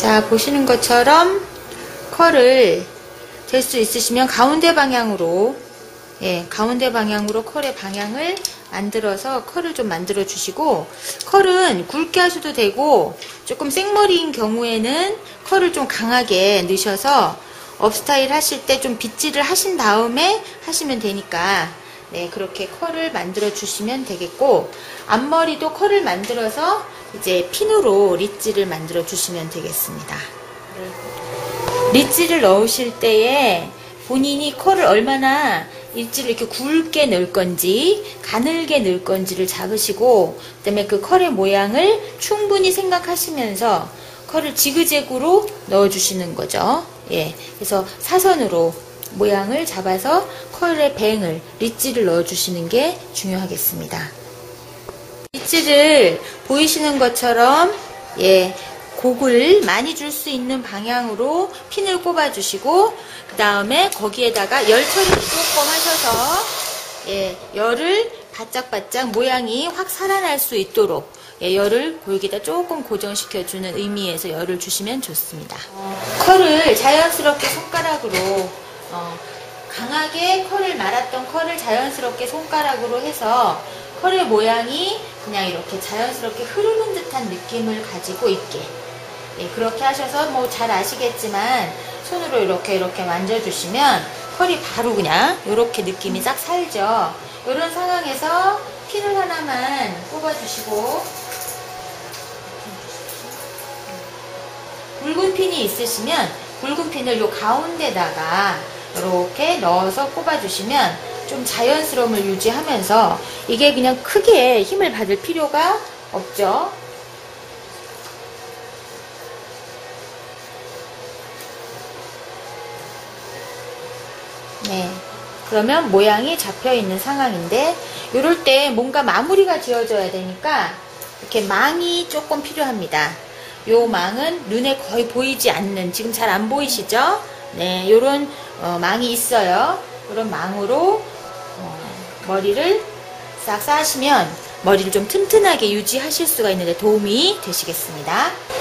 자, 보시는 것처럼 컬을 될 수 있으시면 가운데 방향으로, 가운데 방향으로 컬의 방향을 만들어서 컬을 좀 만들어 주시고, 컬은 굵게 하셔도 되고 조금 생머리인 경우에는 컬을 좀 강하게 넣으셔서 업스타일 하실 때 좀 빗질을 하신 다음에 하시면 되니까, 그렇게 컬을 만들어 주시면 되겠고, 앞머리도 컬을 만들어서 이제 핀으로 릿질을 만들어 주시면 되겠습니다. 릿질을 넣으실 때에 본인이 컬을 얼마나 릿질을 이렇게 굵게 넣을 건지 가늘게 넣을 건지를 잡으시고, 그 다음에 그 컬의 모양을 충분히 생각하시면서 컬을 지그재그로 넣어 주시는 거죠. 그래서 사선으로 모양을 잡아서 컬의 뱅을, 릿질을 넣어 주시는 게 중요하겠습니다. 릿질을 보이시는 것처럼 곡을 많이 줄 수 있는 방향으로 핀을 꼽아 주시고, 그 다음에 거기에다가 열 처리를 조금 하셔서 열을 바짝바짝 모양이 확 살아날 수 있도록 열을 여기다 조금 고정시켜 주는 의미에서 열을 주시면 좋습니다. 컬을 자연스럽게 손가락으로 강하게 컬을 말았던 컬을 자연스럽게 손가락으로 해서 컬의 모양이 그냥 이렇게 자연스럽게 흐르는 듯한 느낌을 가지고 있게, 그렇게 하셔서 뭐 잘 아시겠지만 손으로 이렇게 만져주시면 컬이 바로 그냥 이렇게 느낌이 싹 살죠. 이런 상황에서 핀을 하나만 꼽아주시고, 굵은 핀이 있으시면 굵은 핀을 요 가운데다가 이렇게 넣어서 꼽아주시면 좀 자연스러움을 유지하면서, 이게 그냥 크게 힘을 받을 필요가 없죠. 그러면 모양이 잡혀 있는 상황인데, 이럴 때 뭔가 마무리가 지어져야 되니까 이렇게 망이 조금 필요합니다. 요 망은 눈에 거의 보이지 않는, 지금 잘 안 보이시죠? 요런 망이 있어요. 이런 망으로 머리를 싹 쌓으시면 머리를 좀 튼튼하게 유지하실 수가 있는데 도움이 되시겠습니다.